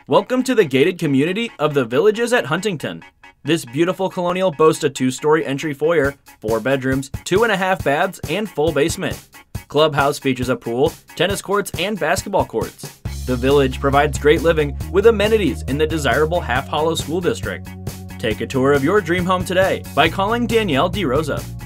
Welcome to the gated community of the Villages at Huntington. This beautiful colonial boasts a 2-story entry foyer, 4 bedrooms, 2.5 baths, and full basement. Clubhouse features a pool, tennis courts, and basketball courts. The village provides great living with amenities in the desirable Half Hollow School District. Take a tour of your dream home today by calling Danielle DeRosa.